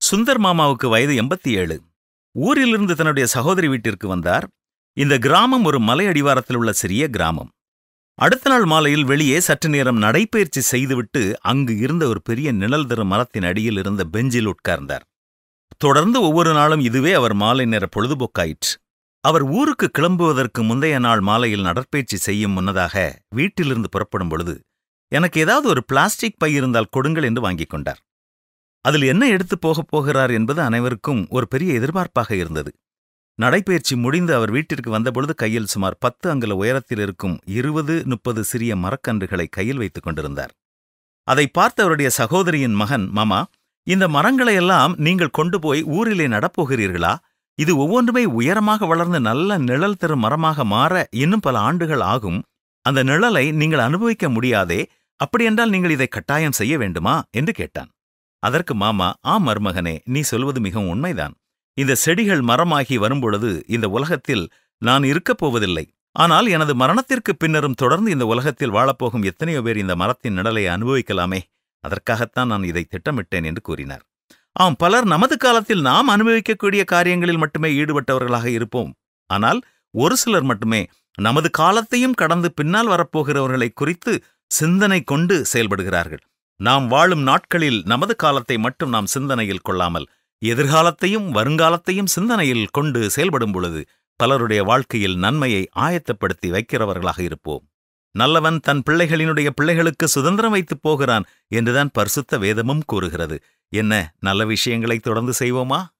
சுந்தர் மாமாவுக்கு வயது 87. ஊரிலிருந்து தன்னுடைய சகோதரி வீட்டிற்கு வந்தார். இந்த கிராமம் ஒரு மலை அடிவாரத்தில் உள்ள சிறிய கிராமம். அடுத்த நாள் மாலையில் வெளியே சற்று நேரம் நடைபயிற்சி செய்துவிட்டு அங்கு இருந்த ஒரு பெரிய நிழல் தரும் மரத்தின் அடியில் இருந்த பெஞ்சில் உட்கார்ந்தார். தொடர்ந்து ஒவ்வொரு நாளும் இதுவே அவர் மாலை நேர பொழுதுபோக்காயிற்று. அவர் ஊருக்கு கிளம்புவதற்கு முந்தைய நாள் மாலையில் நடற்பயிற்சி செய்யும் முன்னதாக வீட்டிலிருந்து புறப்படும் பொழுது, எனக்கு ஏதாவது ஒரு பிளாஸ்டிக் பை இருந்தால் கொடுங்கள் என்று வாங்கிக் கொண்டார். அதில் என்ன எடுத்துப் போகப் போகிறார் என்பது அனைவருக்கும் ஒரு பெரிய எதிர்பார்ப்பாக இருந்தது. நடைபயிற்சி முடிந்து அவர் வீட்டிற்கு வந்தபொழுது கையில் சுமார் 10 அங்குல உயரத்தில் இருக்கும் 20-30 சிறிய மரக்கன்றுகளை கையில் வைத்துக் கொண்டிருந்தார். அதை பார்த்த அவருடைய சகோதரியின் மகன், மாமா, இந்த மரங்களையெல்லாம் நீங்கள் கொண்டு போய் ஊரிலே நடப்போகிறீர்களா? இது ஒவ்வொன்றுமே உயரமாக வளர்ந்து நல்ல நிழல் தரும் மரமாக மாற இன்னும் பல ஆண்டுகள் ஆகும். அந்த நிழலை நீங்கள் அனுபவிக்க முடியாதே. அப்படியென்றால் நீங்கள் இதை கட்டாயம் செய்ய வேண்டுமா என்று கேட்டான். அதற்கு மாமா, ஆம் மருமகனே, நீ சொல்வது மிகவும் உண்மைதான். இந்த செடிகள் மரமாகி வரும்பொழுது இந்த உலகத்தில் நான் இருக்கப் போவதில்லை. ஆனால் எனது மரணத்திற்கு பின்னரும் தொடர்ந்து இந்த உலகத்தில் வாழப்போகும் எத்தனையோ பேர் இந்த மரத்தின் நிழலை அனுபவிக்கலாமே. அதற்காகத்தான் நான் இதை திட்டமிட்டேன் என்று கூறினார். ஆம், பலர் நமது காலத்தில் நாம் அனுபவிக்கக்கூடிய காரியங்களில் மட்டுமே ஈடுபட்டவர்களாக இருப்போம். ஆனால் ஒரு சிலர் மட்டுமே நமது காலத்தையும் கடந்து பின்னால் வரப்போகிறவர்களை குறித்து சிந்தனை கொண்டு செயல்படுகிறார்கள். நாம் வாழும் நாட்களில் நமது காலத்தை மட்டும் நாம் சிந்தனையில் கொள்ளாமல் எதிர்காலத்தையும் வருங்காலத்தையும் சிந்தனையில் கொண்டு செயல்படும் பொழுது பலருடைய வாழ்க்கையில் நன்மையை ஆயத்தப்படுத்தி வைக்கிறவர்களாக இருப்போம். நல்லவன் தன் பிள்ளைகளினுடைய பிள்ளைகளுக்கு சுதந்திரம் வைத்துப் போகிறான் என்றுதான் பரிசுத்த வேதமும் கூறுகிறது. என்ன, நல்ல விஷயங்களை தொடர்ந்து செய்வோமா?